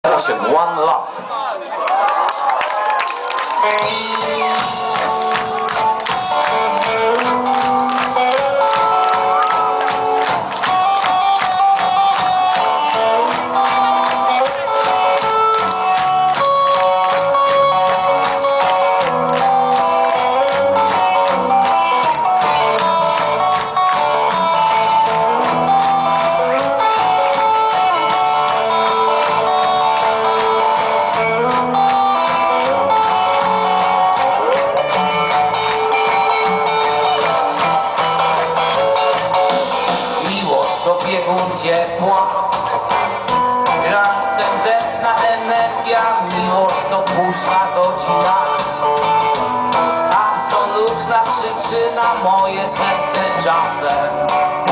One Love. Ciepła, transcendentna energia, miłość to pusta godzina, absolutna przyczyna, moje serce czasem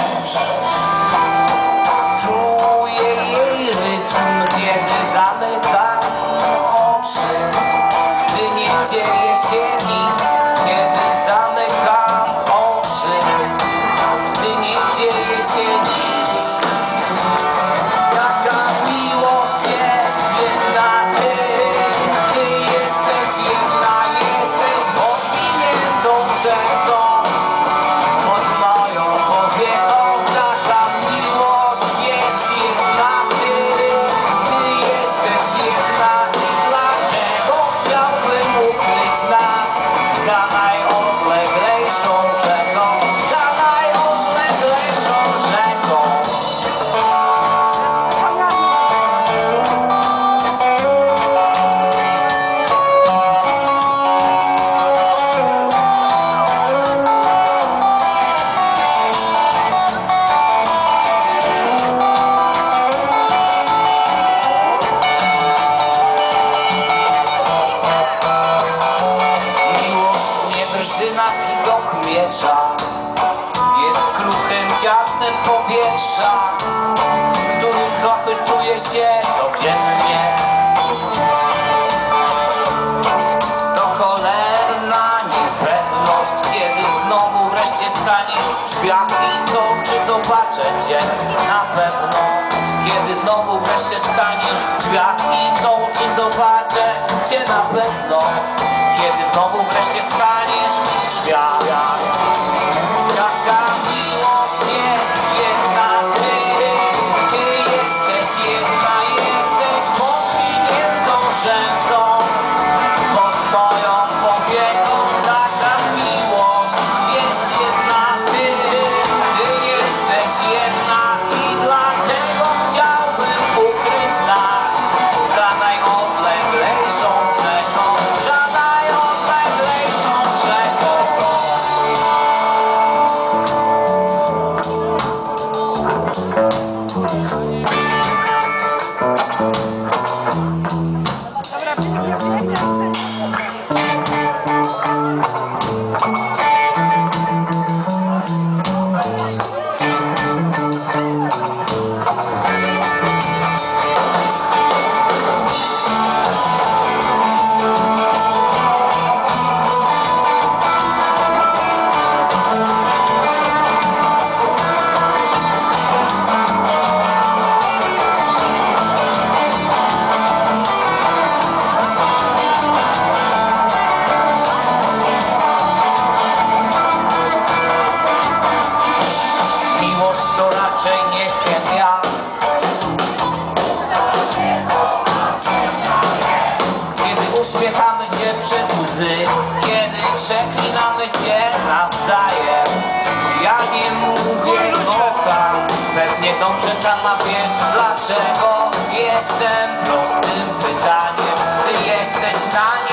czuję jej rytm, kiedy zamykam oczy, gdy nie dzieje się nic, kiedy zamykam oczy, gdy nie dzieje się nic. Widok miecza jest kruchym ciastem powietrza, którym zachwystuje się codziennie. To cholerna niepewność, kiedy znowu wreszcie staniesz w drzwiach i to, czy zobaczę cię na pewno. Kiedy znowu wreszcie staniesz w drzwiach i to, czy zobaczę cię na pewno. Kiedy znowu wreszcie staniesz w drzwiach. Taka miłość jest jedna, ty jesteś jedna, jesteś podwiniętą rzęsą pod moją powieką. Taka miłość jest jedna, ty jesteś jedna i dlatego chciałbym ukryć nas za najodleglejszą rzeką. Uśmiechamy się przez łzy, kiedy przeklinamy się nawzajem. Ja nie mówię kocham, pewnie dobrze sama wiesz dlaczego. Jestem prostym pytaniem, ty jesteś na nie.